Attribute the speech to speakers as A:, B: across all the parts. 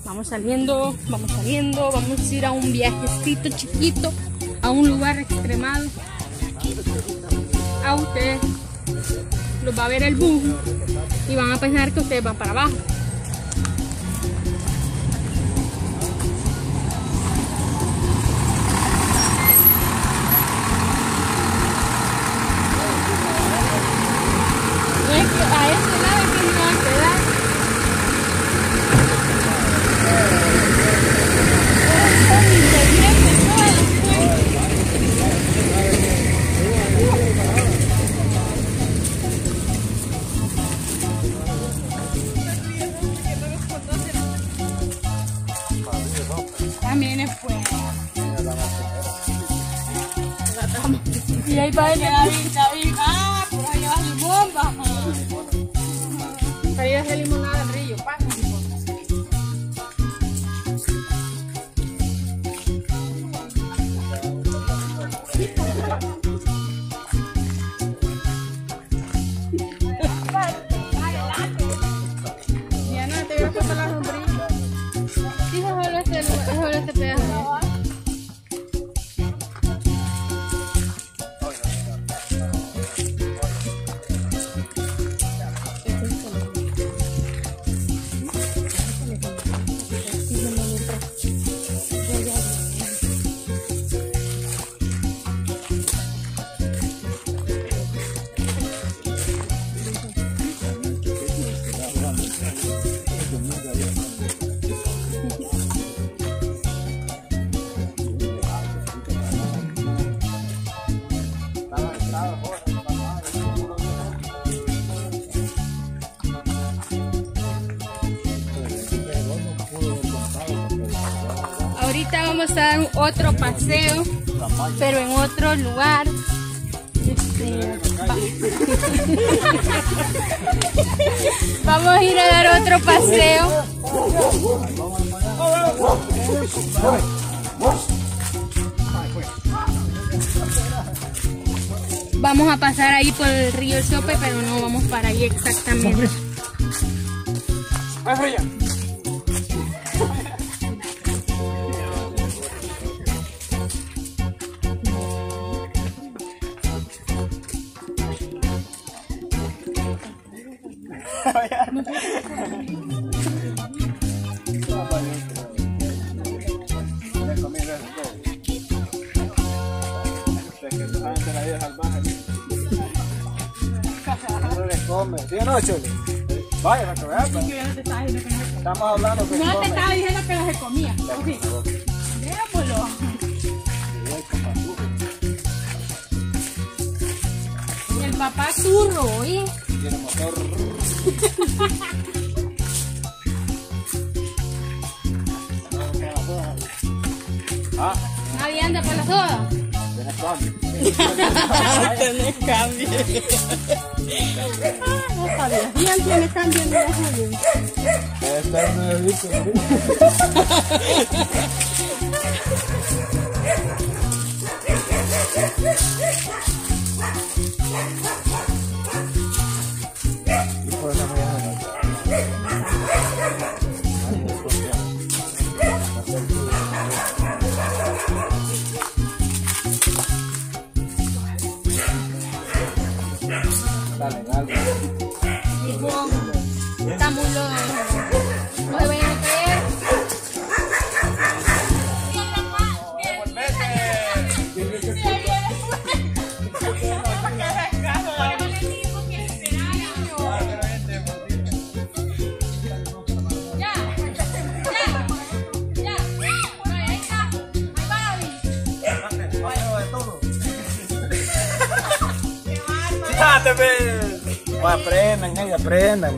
A: Vamos saliendo, vamos a ir a un viajecito chiquito, a un lugar extremado. A ustedes los va a ver el bus y van a pensar que ustedes van para abajo. A este lado es que no va a quedar. También es fuera. Y ahí va David. Ah, por ahí va la bomba. Para ir a hacer limonada al río, pasa. Ya no, te voy a pasar la sombrilla. Sí, es solo este pedazo. Ahorita vamos a dar otro paseo, pero en otro lugar. Vamos a ir a dar otro paseo. Vamos a pasar ahí por el río El Sope, pero no vamos para ahí exactamente.
B: ¿Sí o no, Chole? Vaya, para que veas. Estamos hablando que
A: no te estaba diciendo que los se comía. Démoslo. El papá turro, ¿oye?
B: Tiene motor.
A: Nadie anda para la soda.
B: Tienes cambio.
A: Tienes cambio. No sabía. ¿Quién tiene cambio en la joven?
B: Debe estar nuevito. Y por la mañana. Dale, dale.
A: Estamos no se vayan a caer.
B: Aprendan.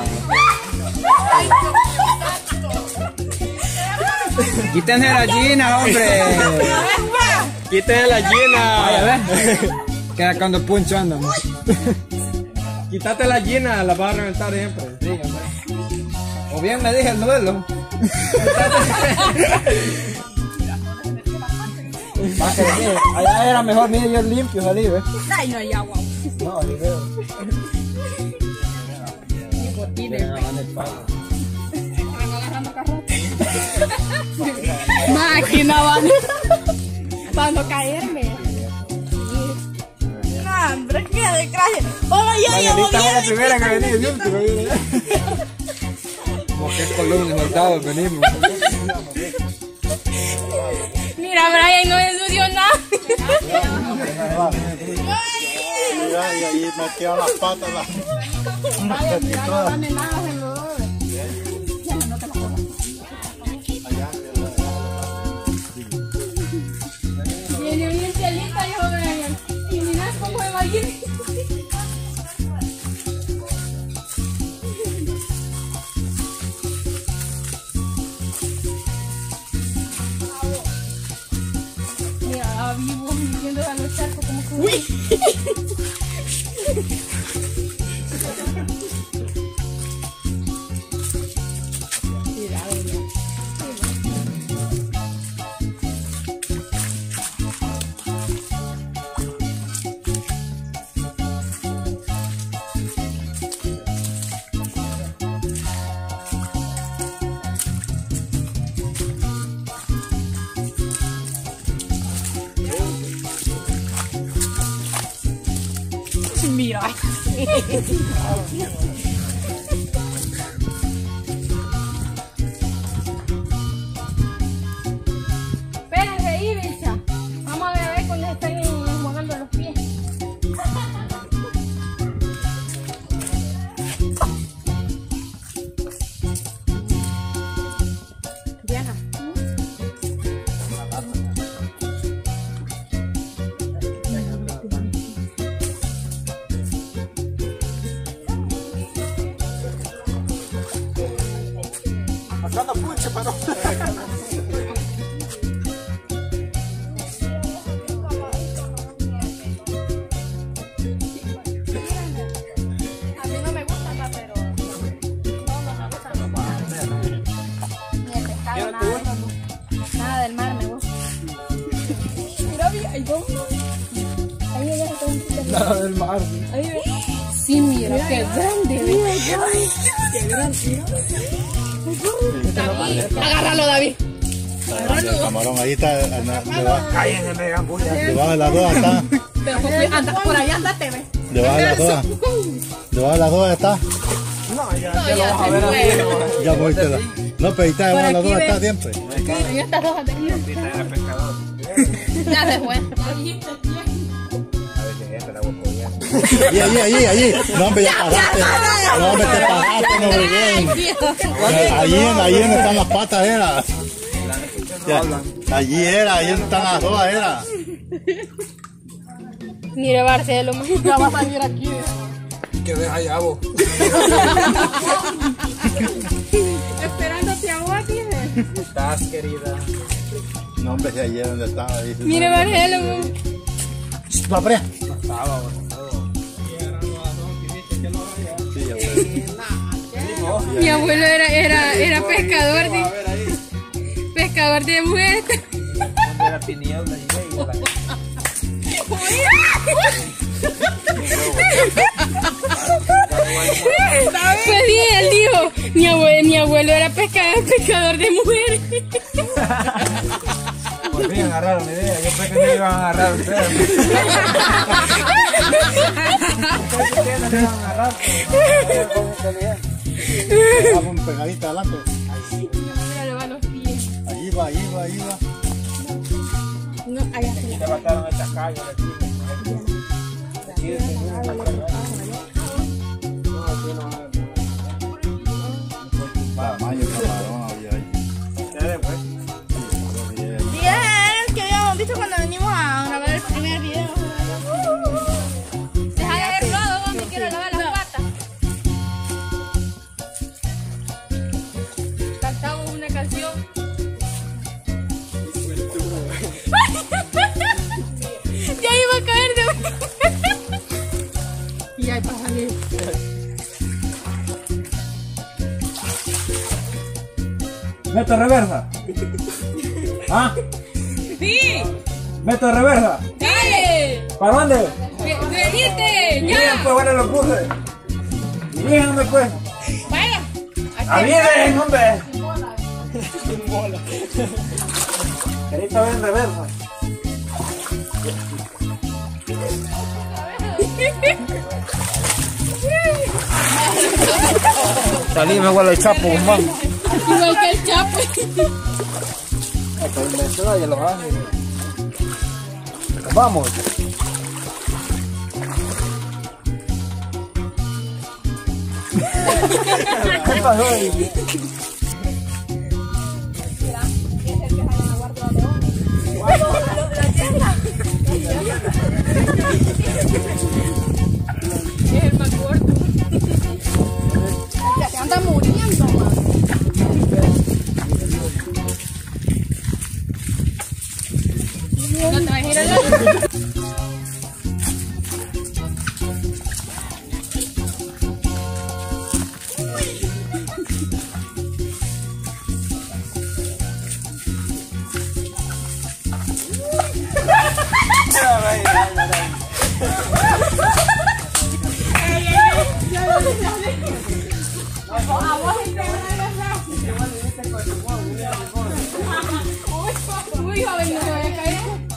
B: Quítense la gallina, hombre. Quítense la gallina. Ay, a ver. Queda cuando puncho andan. Quítate la gallina, la vas a reventar siempre. Sí, o bien me dije el duelo. Allá era mejor, mire, yo limpio salí, ¿ves?
A: Ay, no hay agua.
B: No, ahí veo.
A: Tienen agarrando carrote. imaginaba para no caerme.
C: No, hombre, qué desgracia. Hola, yo
B: Margarita fue la primera que venía y última. Como que columnas soldados venimos.
A: Mira, Brian no estudió nada.
D: Mira, y ahí metieron las patas.
A: Viene un cielita, dijo Brian. Y mira cómo va a ir. Mira, vivo viviendo a los charcos como que... ¡Uy! Mira. Espérense ahí, bicha. Vamos a ver cuando están enjuagando los pies. Diana.
D: Acá no puche, pero.
A: A mí no me gusta nada, pero... No me gusta. Ni el pescado, nada. Nada del mar me gusta. Mira, ahí vamos. Ahí ella está un poquito.
B: Nada del mar.
A: Ahí ve. Sí, mira, qué grande. Qué grande. Agárralo, David.
D: El camarón ahí está.
B: Cállense, me digan bulla.
D: Debajo de las dos está.
A: Pero anda por ahí, andate, ve.
D: Debajo de las dos. Debajo de las dos está.
B: No, ya lo vas a ver así.
D: Ya voy, no, pero ahí está, debajo de las dos está siempre.
A: Ahí estas dos anteriores. Ya se fue.
D: Allí. No, hombre, ya pagaste. No, hombre, te pagaste, no, bien. Allí donde están las patas, era. Allí era, ahí donde están las dos, era.
A: Mire, Barcelo, ya va a salir aquí.
B: Que deja allá vos.
A: Esperándote a vos, dije.
B: Estás, querida.
D: No, hombre, si allí es donde estaba. Ahí,
A: Mire, Barcelo.
D: ¿La pre?
B: No estaba, bueno.
D: Sí, ya sé.
A: Mi abuelo era pescador de muerte.
B: Era tiniebla y
A: Pues sí, él dijo, mi abuelo era pescador de mujeres.
B: Por fin agarraron la idea. Yo pensé que se iban a agarrar ustedes. Se iban a agarrar.
D: Vamos pegadita adelante.
A: Mira, le van los pies.
D: Allí va.
A: No, allá sí.
B: Levantaron estas calles aquí.
D: Mayo, camarón, había ahí.
B: Ya después.
C: Y es que habíamos visto cuando venimos a grabar el primer video.
A: Deja de haber todo, me quiero lavar las patas. Cantamos una canción. Ya iba a caer de... Y ahí para salir.
B: ¿Meto reversa? ¿Ah?
A: ¡Sí!
B: ¿Meto reversa?
A: ¡Dale!
B: ¿Para dónde?
A: ¡Venite!
B: Bien,
A: ¡Ya!
B: pues bueno, lo puse. Bien, pues. Esta vez en reversa. Salí, me huele el chapo, man.
A: Igual que el Chapo.
B: Hasta el mensual ya lo hace. Vamos. ¿Qué pasó ahí?
A: Es el más corto. Ya se anda muriendo, man. ¿Lo trajeron la... Uy, joven, no se vaya a caer.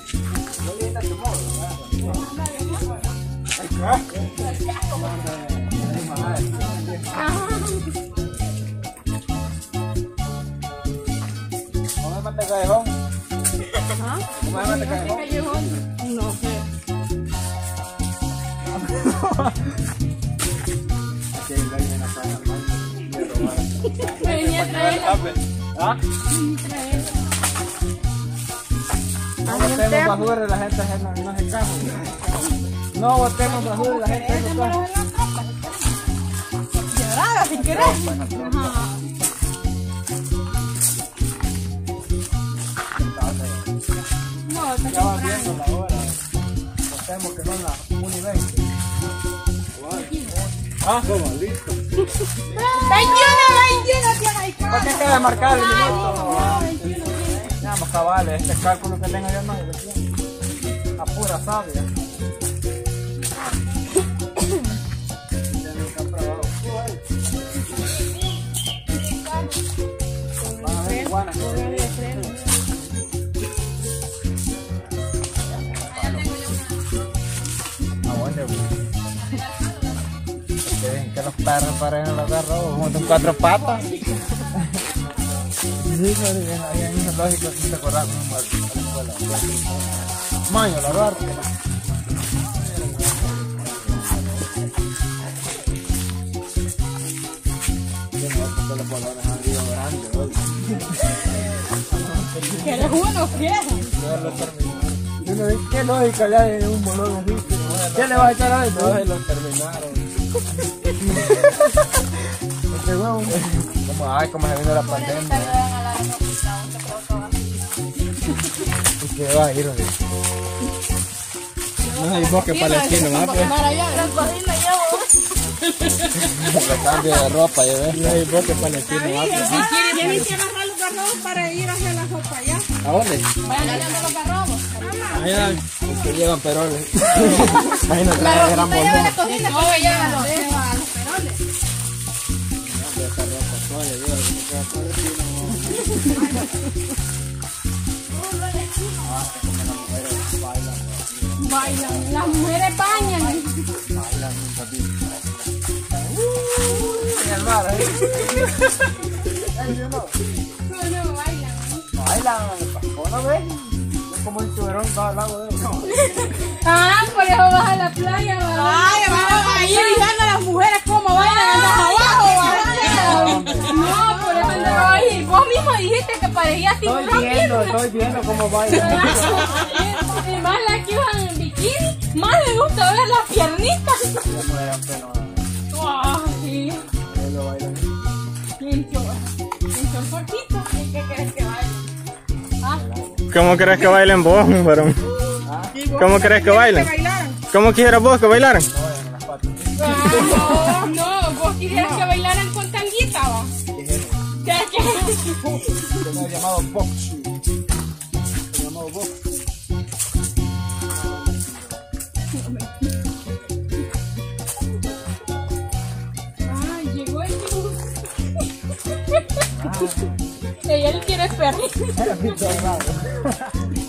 B: ¿Cómo es mate callejón? ¿Cómo es mate callejón?
A: No sé. Me venía a traerla.
B: ¿Ah? No botemos basura y la gente no se caja. No botemos basura y la gente no se caja.
A: Llorada sin querer. No, está
B: Ya va viendo la hora. Botemos que son las 1:20. Ah, listo.
A: 21, tiene.
B: ¿Para qué queda marcar el minuto? Vamos, cabales, este cálculo que tengo yo no es a pura sabia. Van a ver iguanas. Que los perros paren en los carros como con 4 patas. Sí, ahí hay una lógica que te acordás como a la escuela. Maño, la verdad. Los balones han ido grandes.
A: Que los uno quieran.
B: Yo no vi qué lógica le hay en un bolón así. ¿Qué le vas a echar a eso? No, los terminaron. Este huevo, como se vino la pandemia. ¿Y qué va a ir? No hay bosque palestino, ¿no? Le cambio de ropa, ya ves. No hay bosque palestino, ¿no?
C: Tienes que agarrar los garrobos para ir hacia la sopa allá.
B: ¿A dónde?
A: Vayan a los garrobos.
B: Allá, que llevan peroles. Ahí no trae gran bolón.
A: La cocina, todo lleva a los peroles. Bailan, las mujeres bañan.
B: Bailan un ratito. En el mar,
A: No, bailan.
B: Bailan, ¿no ves? Es como un chuberón va al lago de ellos.
A: Ah, por eso vas a la playa,
C: Ay, vamos a ir mirando a las mujeres cómo bailan, andas abajo.
A: No, por eso no vas a ir. Vos mismo dijiste que parecía tiburón.
B: Estoy viendo cómo bailan.
A: Y más las que iban en bikini, más le gusta ver las piernitas.
B: Como eran penos.
A: Sí.
B: Ellos bailan.
A: En short cortito. ¿Y qué crees que bailen? ¿Ah?
E: ¿Cómo crees que bailen vos, varón? ¿Cómo crees que bailen? ¿Cómo quisieras vos que bailaran?
A: No, vos quisieras que bailaran con tanguita, ¿va? ¿Qué es
B: Yo me he llamado box. Me he llamado box.
A: Ay, llegó el
C: él quiere perrito.